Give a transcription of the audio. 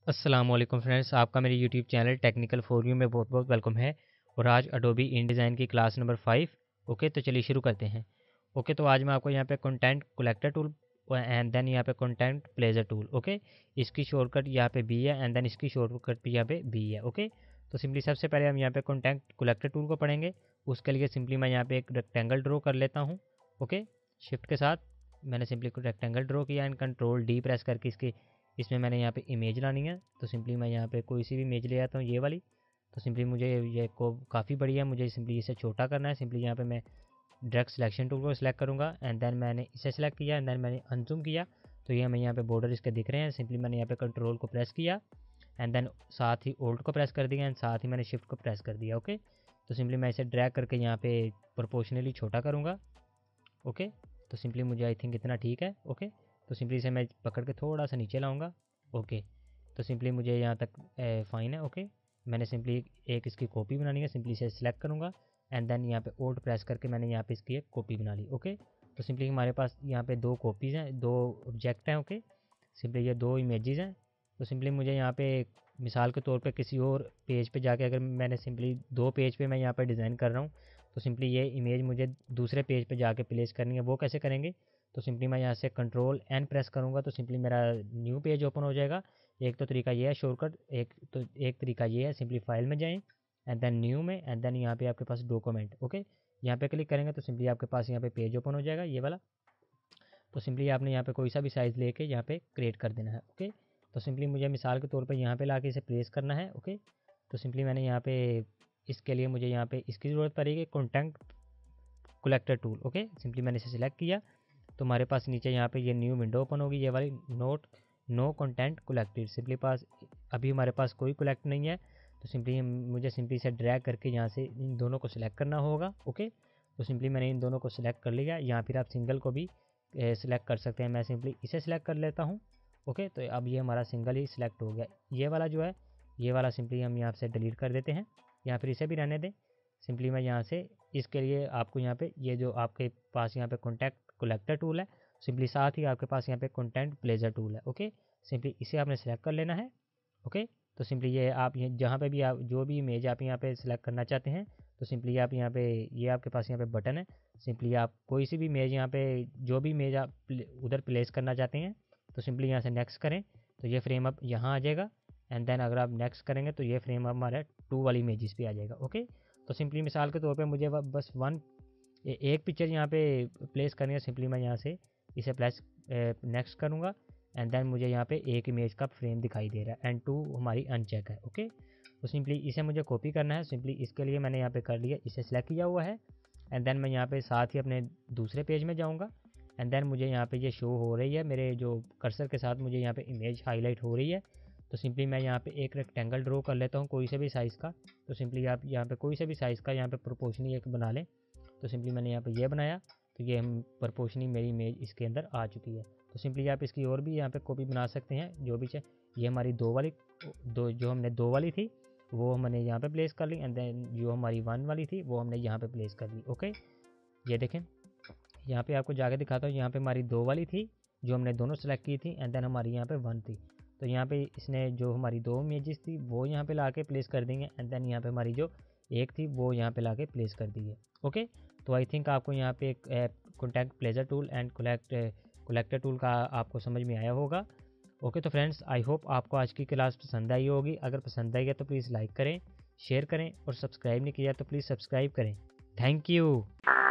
अस्सलाम वालेकुम फ्रेंड्स, आपका मेरे YouTube channel technical for you में बहुत बहुत वेलकम है। और आज अडोबी InDesign की क्लास नंबर 5। ओके, तो चलिए शुरू करते हैं। ओके, तो आज मैं आपको यहाँ पे content collector tool and then यहाँ पे कंटेंट प्लेजर टूल। ओके, इसकी शॉर्टकट यहाँ पे बी है एंड देन इसकी शॉर्टकट भी यहाँ पे बी है। ओके, तो सिंपली सबसे पहले हम यहाँ पे कंटेंट कलेक्टर टूल को पढ़ेंगे। उसके लिए सिंपली मैं यहाँ पे एक रेक्टेंगल ड्रॉ कर लेता हूँ। ओके, शिफ्ट के साथ मैंने सिंपली रेक्टेंगल ड्रॉ किया एंड कंट्रोल डी प्रेस करके इसमें मैंने यहाँ पे इमेज लानी है। तो सिंपली मैं यहाँ पे कोई सी भी इमेज ले आता हूँ, ये वाली। तो सिंपली मुझे ये को काफ़ी बड़ी है, मुझे सिंपली इसे छोटा करना है। सिंपली यहाँ पे मैं डायरेक्ट सिलेक्शन टूल को सिलेक्ट करूँगा एंड देन मैंने इसे सिलेक्ट किया एंड देन मैंने अनजूम किया। तो ये हमें यहाँ पे बॉर्डर इसके दिख रहे हैं। सिंपली मैंने यहाँ पे कंट्रोल को प्रेस किया एंड देन साथ ही ओल्ट को प्रेस कर दिया एंड साथ ही मैंने शिफ्ट को प्रेस कर दिया। ओके, तो सिंपली मैं इसे ड्रैग करके यहाँ पे प्रोपोर्शनली छोटा करूँगा। ओके, तो सिंपली मुझे आई थिंक इतना ठीक है। ओके, तो सिंपली इसे मैं पकड़ के थोड़ा सा नीचे लाऊंगा। ओके, तो सिंपली मुझे यहाँ तक फ़ाइन है। ओके, मैंने सिंपली एक इसकी कॉपी बनानी है। सिंपली इसे सिलेक्ट करूँगा एंड देन यहाँ पे ओल्ट प्रेस करके मैंने यहाँ पे इसकी एक कॉपी बना ली। ओके, तो सिंपली हमारे पास यहाँ पे दो कॉपीज़ हैं, दो ऑब्जेक्ट हैं। ओके, सिंपली ये दो इमेजेस हैं। तो सिंपली मुझे यहाँ पे मिसाल के तौर पे किसी और पेज पे जाके, अगर मैंने सिंपली दो पेज पे मैं यहाँ पे डिज़ाइन कर रहा हूँ, तो सिंपली ये इमेज मुझे दूसरे पेज पे जाके प्लेस करनी है। वो कैसे करेंगे? तो सिंपली मैं यहाँ से कंट्रोल एन प्रेस करूँगा तो सिंपली मेरा न्यू पेज ओपन हो जाएगा। एक तो तरीका ये है शॉर्टकट, एक तरीका ये है, सिंपली फाइल में जाएं एंड देन न्यू में एंड देन यहाँ पे आपके पास डॉक्यूमेंट। ओके, यहाँ पे क्लिक करेंगे तो सिंपली आपके पास यहाँ पे पेज ओपन हो जाएगा, ये वाला। तो सिंपली आपने यहाँ पे कोई सा भी साइज़ लेके यहाँ पे क्रिएट कर देना है। ओके, तो सिंपली मुझे मिसाल के तौर पे यहाँ पे लाके इसे प्लेस करना है। ओके, तो सिंपली मैंने यहाँ पे इसके लिए मुझे यहाँ पे इसकी ज़रूरत पड़ेगी, content collector tool. Okay, simply मैंने इसे सिलेक्ट किया तो हमारे पास नीचे यहाँ पे ये न्यू विंडो ओपन होगी, ये वाली नो कंटेंट कलेक्टेड। सिंपली पास अभी हमारे पास कोई कलेक्ट नहीं है। तो सिंपली मुझे सिंपली इसे ड्रैग करके यहाँ से इन दोनों को सिलेक्ट करना होगा। ओके, तो सिंपली मैंने इन दोनों को सिलेक्ट कर लिया। यहाँ फिर आप सिंगल को भी सिलेक्ट कर सकते हैं। मैं सिंपली इसे सिलेक्ट कर लेता हूँ। ओके, तो अब ये हमारा सिंगल ही सिलेक्ट हो गया। ये वाला जो है, ये वाला सिंपली हम यहाँ से डिलीट कर देते हैं या फिर इसे भी रहने दें। सिंपली मैं यहाँ से इसके लिए आपको यहाँ पे ये जो आपके पास यहाँ पे कॉन्टैक्ट कलेक्टर टूल है, सिंपली साथ ही आपके पास यहाँ पे कंटेंट प्लेजर टूल है। ओके, सिंपली इसे आपने सेलेक्ट कर लेना है। ओके, तो सिंपली ये आप ये जहाँ पे भी आप जो भी इमेज आप यहाँ पे सिलेक्ट करना चाहते हैं, तो सिंपली आप यहाँ पे ये आपके पास यहाँ पे बटन है। सिंपली आप कोई सी भी इमेज यहाँ पे जो भी इमेज आप उधर प्लेस करना चाहते हैं, तो सिंपली यहाँ से नेक्स्ट करें तो ये फ्रेम अब यहाँ आ जाएगा एंड देन अगर आप नेक्स्ट करेंगे तो ये फ्रेम अब हमारे 2 वाली इमेजेस पे आ जाएगा। ओके, तो सिंपली मिसाल के तौर पे मुझे बस एक पिक्चर यहाँ पे प्लेस करनी है। सिंपली मैं यहाँ से इसे प्लेस नेक्स्ट करूँगा एंड देन मुझे यहाँ पे एक इमेज का फ्रेम दिखाई दे रहा है एंड 2 हमारी अनचेक है। ओके, तो सिंपली इसे मुझे कॉपी करना है। सिंपली इसके लिए मैंने यहाँ पे कर लिया, इसे सेलेक्ट किया हुआ है एंड देन मैं यहाँ पे साथ ही अपने दूसरे पेज में जाऊँगा एंड देन मुझे यहाँ पे ये शो हो रही है, मेरे जो कर्सर के साथ मुझे यहाँ पे इमेज हाईलाइट हो रही है। तो सिंपली मैं यहाँ पे एक रेक्टेंगल ड्रॉ कर लेता हूँ कोई से भी साइज़ का। तो सिंपली आप यहाँ पे कोई से भी साइज़ का यहाँ पे प्रोपोर्शनली एक बना लें। तो सिंपली मैंने यहाँ पे ये बनाया तो ये हम प्रोपोर्शनली मेरी इमेज इसके अंदर आ चुकी है। तो सिंपली आप इसकी और भी यहाँ पे कॉपी बना सकते हैं जो भी चाहिए। ये हमारी जो हमने 2 वाली थी वो हमने यहाँ पे प्लेस कर ली एंड देन जो हमारी 1 वाली थी वो हमने यहाँ पे प्लेस कर ली। ओके, ये देखें, यहाँ पे आपको जाके दिखाता हूँ। यहाँ पे हमारी 2 वाली थी जो हमने दोनों सेलेक्ट की थी एंड देन हमारी यहाँ पे 1 थी। तो यहाँ पे इसने जो हमारी 2 इमेजेस थी वो यहाँ पे ला के प्लेस कर देंगे एंड देन यहाँ पे हमारी जो एक थी वो यहाँ पे ला के प्लेस कर दी है। ओके, तो आई थिंक आपको यहाँ पे एक contact placer tool and collector tool का आपको समझ में आया होगा। ओके, तो फ्रेंड्स आई होप आपको आज की क्लास पसंद आई होगी। अगर पसंद आई है तो प्लीज़ लाइक करें, शेयर करें और सब्सक्राइब नहीं किया तो प्लीज़ सब्सक्राइब करें। Thank you.